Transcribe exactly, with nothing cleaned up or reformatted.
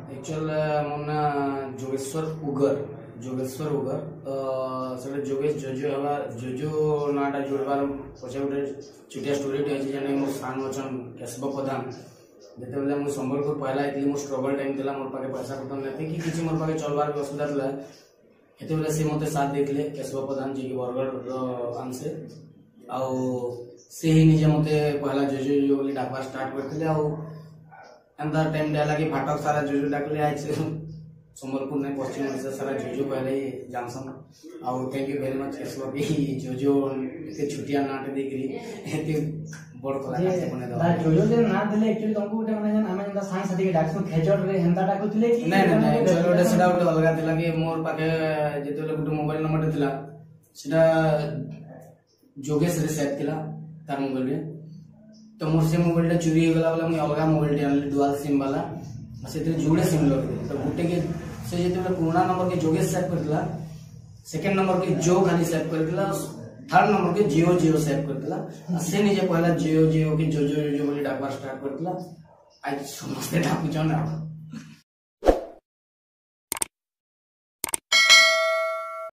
actual मो ना जोगेश्वर उगर जोगेश्वर उगर तो से जोगेश जोजो हवा जोजो नाटा जोड़बार पछे गोटे छोटिया स्टोरी टे अछि जने मोर सान वचन केशव प्रधान जेते बेले मु संबलपुर पहला आइली मोर स्ट्रगल टाइम थिला मोर पाके पैसा पतर नथि कि किछि मोर पाके चलबार के असुविधा थिला एते बेले से मते साथ देखले केशव प्रधान जी के बरगढ़ आंसे आ से ही निजे मते पहला जोजो जो बोली डाकबार स्टार्ट करथिले आ अंदर टाइम डाला कि फाटक सारा जोजो डाकले आइ संबलपुर ने पश्चिम ओडिशा सारा जोजो पहले जानसन आ thank you very much Keshav भी जोजो एते छुटिया नाट देकरी एते बड़ कलाकार से बने दो जोजो जे ना देले एक्चुअली तुमको गोटे माने जन आमे जन सांग साथी के डाकसु खेचड़ रे हेंता डाकुतले कि नहीं नहीं नहीं चलो ओटे सेटा ओटे अलगा थिला कि मोर पाके जेते गोटे मोबाइल नंबर थिला सेटा जोगेश रे सेट थिला तार मोबाइल रे तो मोर से मोबाइल चोरी हो गला वाला मैं अलगा मोबाइल आनली डुअल सिम वाला से जोड़े सिम लगे तो गोटे के से जेते पुराना नंबर के जोगेश सेव करथिला सेकंड नंबर के जो खाली सेव करथिला थर्ड नंबर के जियो जियो सेव करथिला से निजे पहला जियो जियो के जो जो जो बोली डाकबार स्टार्ट करथिला आज समस्त डाकु जन